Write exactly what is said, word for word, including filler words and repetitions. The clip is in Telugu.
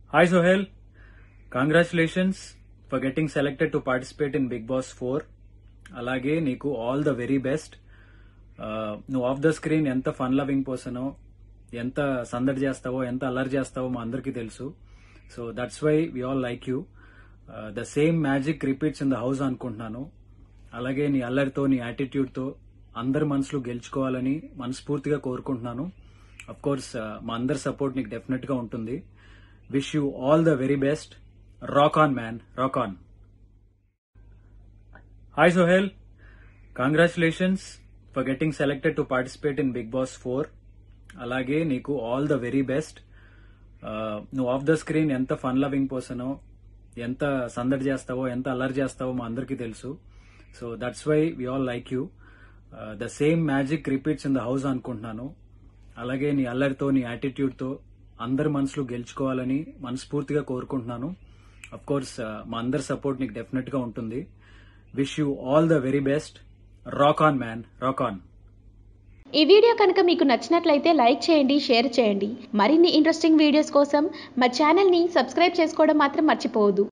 Hi Sohail, congratulations for getting selected to participate in Big Boss four. అలాగే నీకు ఆల్ ద వెరీ బెస్ట్. నువ్వు ఆఫ్ ద స్క్రీన్ ఎంత ఫన్ లవింగ్ పర్సనో, ఎంత సందడి చేస్తావో, ఎంత అల్లరి చేస్తావో మా అందరికీ తెలుసు. So that's why we all like you. The same magic repeats in the house అనుకుంటున్నాను. అలాగే నీ అల్లరితో, నీ యాటిట్యూడ్తో అందరి మనసులు గెలుచుకోవాలని మనస్ఫూర్తిగా కోరుకుంటున్నాను. అఫ్ కోర్స్ మా అందరి సపోర్ట్ నీకు డెఫినెట్ గా ఉంటుంది. Wish you all the very best. Rock on man, rock on. Hi Sohel, congratulations for getting selected to participate in Bigg Boss four. అలాగే నీకు ఆల్ ద వెరీ బెస్ట్. నువ్వు ఆఫ్ ద స్క్రీన్ ఎంత ఫన్ లవింగ్ పర్సనో, ఎంత సందడి చేస్తావో, ఎంత అల్లరి చేస్తావో మా అందరికీ తెలుసు. So that's why we all like you. The same magic repeats in the house అనుకుంటున్నాను. అలాగే నీ అల్లరితో, నీ యాటిట్యూడ్తో అందరి మనసులు గెలుచుకోవాలని మనస్ఫూర్తిగా కోరుకుంటున్నాను. అఫ్ కోర్స్ మా అందరి సపోర్ట్ నీకు డెఫినెట్ గా ఉంటుంది. Wish you all the very best. Rock on man, rock on. ఈ వీడియో కనుక మీకు నచ్చినట్లయితే లైక్ చేయండి, షేర్ చేయండి. మరిన్ని ఇంట్రెస్టింగ్ వీడియోస్ కోసం మా ఛానల్ని సబ్స్క్రైబ్ చేసుకోవడం మాత్రం మర్చిపోవద్దు.